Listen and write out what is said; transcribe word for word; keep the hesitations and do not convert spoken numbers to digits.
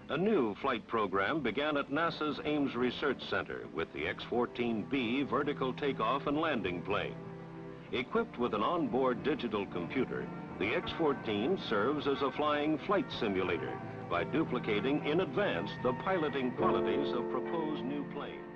A new flight program began at NASA's Ames Research Center with the X fourteen B vertical takeoff and landing plane. Equipped with an onboard digital computer, the X fourteen serves as a flying flight simulator by duplicating in advance the piloting qualities of proposed new planes.